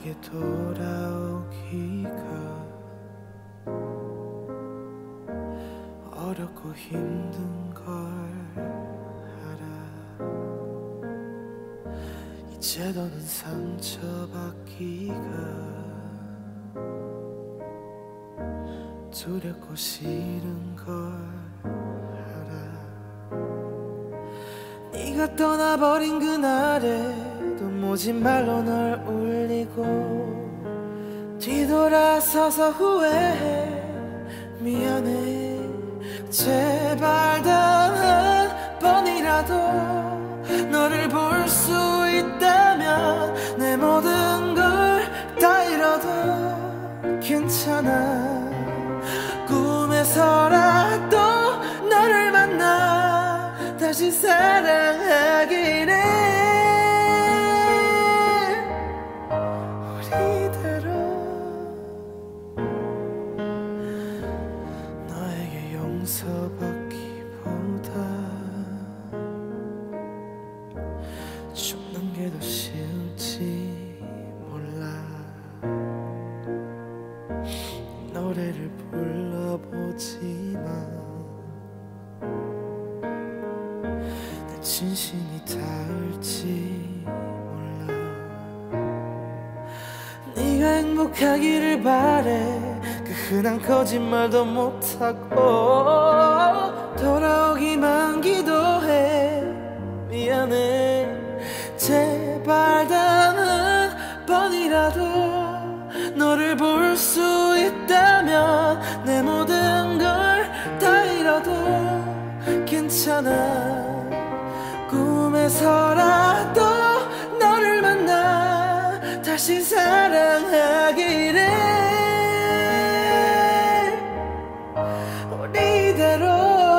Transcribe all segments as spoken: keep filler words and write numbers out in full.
너에게 돌아오기가 어렵고 힘든 걸 알아. 이제 너는 상처받기가 두렵고 싫은 걸 알아. 네가 떠나버린 그날에도 모진 말로 널 울리고 뒤돌아서서 후회해. 미안해. 제발 단 한 번이라도 너를 볼 수 있다면 내 모든 걸 다 잃어도 괜찮아. 꿈에서라도 너를 만나 다시 사랑하기를. 우리대로 너에게 용서받기보다 죽는 게 더 싫을지 몰라. 노래를 불러보지만 내 진심이 닿을지 몰라. 네가 행복하기를 바래. 그 흔한 거짓말도 못하고 돌아오기만 기도해. 미안해. 제발 단 한 번이라도 너를 볼 수 있다면 내 모든 걸 다 잃어도 괜찮아. 꿈에서라도 너를 만나 다시 사랑하기를. 우리대로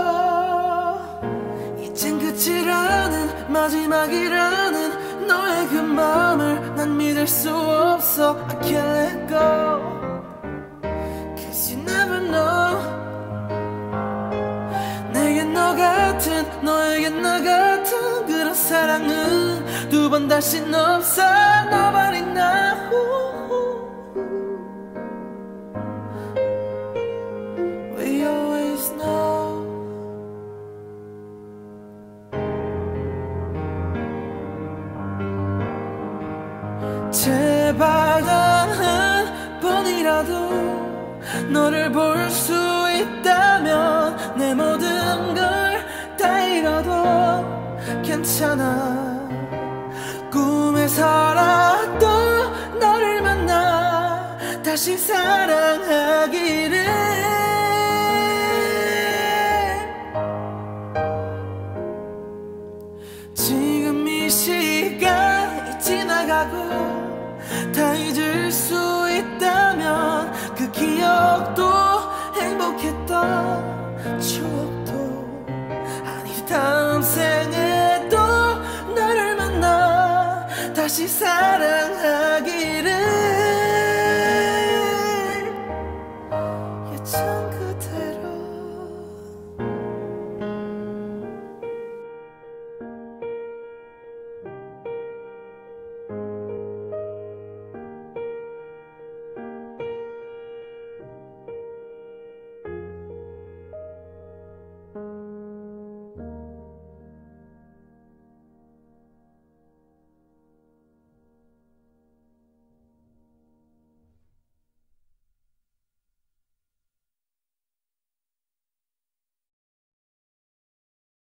이젠 끝이라는 마지막이라는 너의 그 마음을 난 믿을 수 없어. I can't let go Cause you never know. 내겐 너 같은 너에겐 나 같은 그런 사랑은 두 번 다신 없어. Nobody now. We always know. 제발 단 한 번이라도 너를 볼 수 있다면 내 모든 걸 다 잃어도 괜찮아. 꿈에서라도 너를 만나 다시 사랑하기를. 지금 이 시간이 지나가고 다 잊을 수 있다면 그 기억도 행복했던 추억도 아니 다음 생에도 너를 만나 다시 사랑하